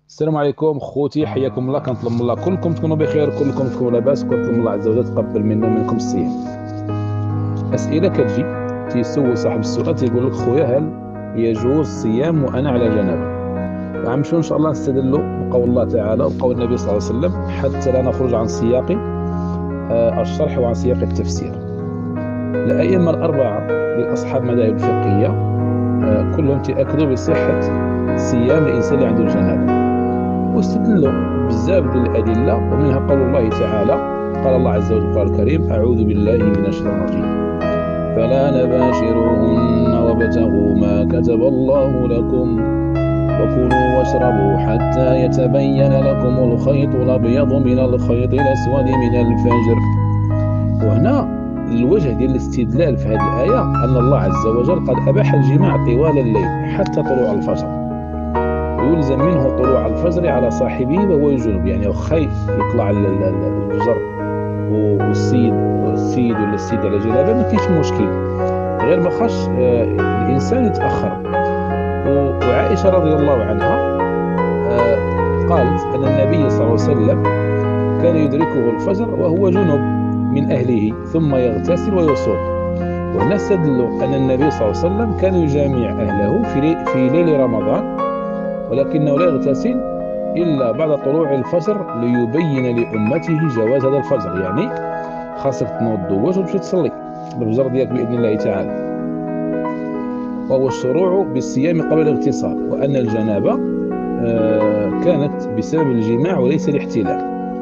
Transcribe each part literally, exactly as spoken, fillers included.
السلام عليكم خوتي، حياكم الله. كنطلب من الله كلكم تكونوا بخير، كلكم تكونوا لاباس، وكنطلب من الله عز وجل تقبل منا ومنكم الصيام. اسئله كتجي تيسول صاحب السؤال تيقول لك خويا، هل يجوز الصيام وانا على جنابه؟ غنمشيو ان شاء الله نستدلوا بقول الله تعالى وقول النبي صلى الله عليه وسلم حتى لا نخرج عن سياق آه، الشرح وعن سياق التفسير. الائمه الاربعه من اصحاب المذاهب الفقهيه آه، كلهم تاكدوا بصحه صيام الانسان اللي عنده الجنابه، واستدلوا بزاف ديال الادله، ومنها قول الله تعالى. قال الله عز وجل في القرآن الكريم: اعوذ بالله من الشيطان الرجيم، فلا نباشروهن وابتغوا ما كتب الله لكم وكلوا واشربوا حتى يتبين لكم الخيط الابيض من الخيط الاسود من الفجر. وهنا الوجه ديال الاستدلال في هذه الايه ان الله عز وجل قد اباح الجماع طوال الليل حتى طلوع الفجر، ويلزم منه طلوع الفجر على صاحبه وهو جنوب. يعني واخا يطلع الفجر والسيد والسيد ولا السيد على جنابه ما كاينش مشكل، غير ما خاش آه الانسان يتاخر. وعائشه رضي الله عنها آه قالت ان النبي صلى الله عليه وسلم كان يدركه الفجر وهو جنوب من اهله ثم يغتسل ويصوم. وهنا استدلوا ان النبي صلى الله عليه وسلم كان يجامع اهله في لي في ليل رمضان، ولكنه لا يغتسل إلا بعد طلوع الفجر ليبين لأمته جواز هذا الفجر. يعني خاصك تنوض دوج وتمشي تصلي الفجر ديالك بإذن الله تعالى. وهو الشروع بالصيام قبل الاغتسال، وأن الجنابة آه كانت بسبب الجماع وليس الاحتلام.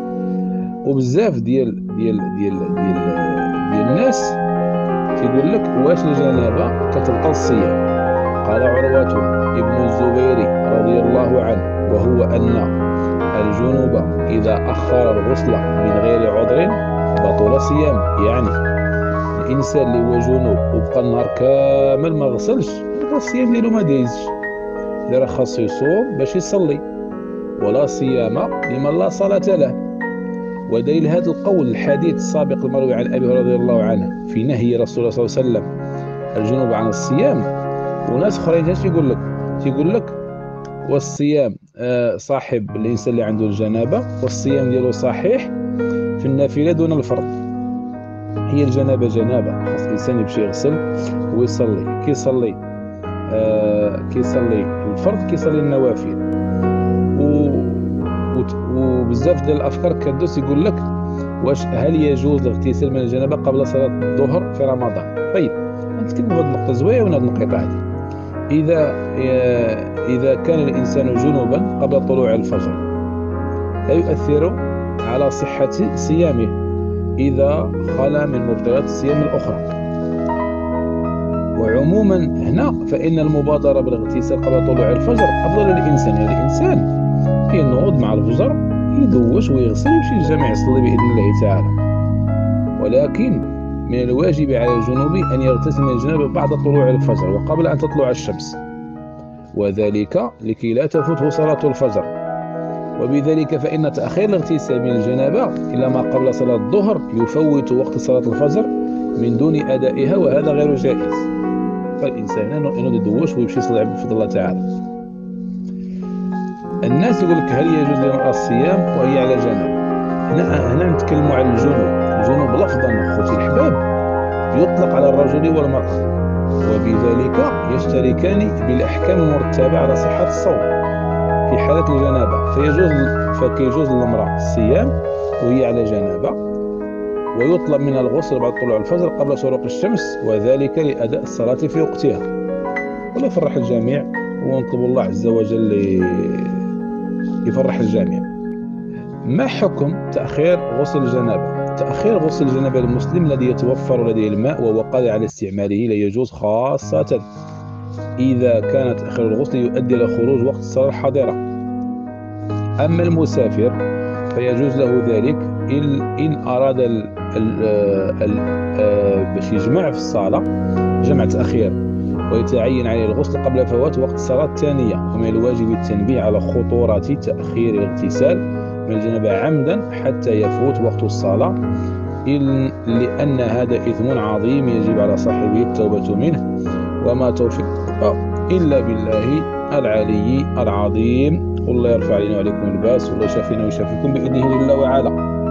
وبزاف ديال ديال ديال ديال ديال الناس تيقول لك واش الجنابة كتبطل الصيام؟ قال عروة ابن الزبير رضي الله عنه وهو أن الجنوب إذا أخر الغسل من غير عذر بطل صيام. يعني الإنسان اللي هو جنوب وبقى النهار كامل ما غسلش، هذا الصيام ديالو ما دايزش، اللي راه خاصو يصوم باش يصلي، ولا صيام لمن لا صلاة له. ودليل هذا القول الحديث السابق المروي عن أبي هريرة رضي الله عنه في نهي رسول الله صلى الله عليه وسلم الجنوب عن الصيام. وناس اخرين ايش يقول لك؟ تيقول لك والصيام آه صاحب الانسان اللي عنده الجنابه والصيام ديالو صحيح في النافله دون الفرض. هي الجنابه جنابه، خاص الانسان يمشي يغسل ويصلي. كيصلي آه كيصلي الفرض، كيصلي النوافل. وبزاف ديال الافكار كدوس يقول لك واش هل يجوز الاغتسال من الجنابه قبل صلاه الظهر في رمضان؟ طيب نتكلم هذه النقطه زوينه هذه النقطه هذه. إذا إذا كان الإنسان جنوبا قبل طلوع الفجر لا يؤثر على صحة صيامه إذا خلا من مبطلات الصيام الأخرى. وعموما هنا فإن المبادرة بالاغتسال قبل طلوع الفجر أفضل للإنسان. يعني الإنسان ينوض مع الفجر يدوش ويغسل ويمشي للجامع يصلي بإذن الله تعالى، ولكن من الواجب على الجنوب أن يغتسل من الجنابة بعد طلوع الفجر وقبل أن تطلع الشمس، وذلك لكي لا تفوته صلاة الفجر. وبذلك فإن تأخير الاغتسال من الجنابة إلى ما قبل صلاة الظهر يفوت وقت صلاة الفجر من دون أدائها، وهذا غير جائز. فالإنسان إنه يدوش ويمشي يصلي بفضل الله تعالى. الناس يقول لك هل يجوز للمرأة الصيام وهي على جنابة؟ هنا هنا نتكلموا عن الجنوب. الجنوب لفظا اخوتي الحباب يطلق على الرجل والمرأة، وبذلك يشتركان بالاحكام المرتبه على صحه الصوم في حاله الجنابه. فيجوز فكيجوز للمراه الصيام وهي على جنابه، ويطلب منها الغسل بعد طلوع الفجر قبل شروق الشمس، وذلك لاداء الصلاه في وقتها. ولا يفرح الجميع، ونطلب الله عز وجل يفرح الجميع. ما حكم تاخير غسل الجنابه؟ تأخير غسل الجنابة للمسلم الذي يتوفر لديه الماء وهو قادر على استعماله لا يجوز، خاصة إذا كان تأخير الغسل يؤدي إلى خروج وقت الصلاة الحاضرة. أما المسافر فيجوز له ذلك إن أراد ال ال ال باش يجمع في الصلاة جمع تأخير ويتعين عليه الغسل قبل فوات وقت الصلاة الثانية. ومن الواجب التنبيه على خطورة تأخير الاغتسال من الجنابة عمدا حتى يفوت وقت الصلاة، لأن هذا إثم عظيم يجب على صاحبه التوبة منه، وما توفيق إلا بالله العلي العظيم. والله يرفع علينا وعليكم الباس، والله يشافينا ويشافيكم بإذنه جل وعلا.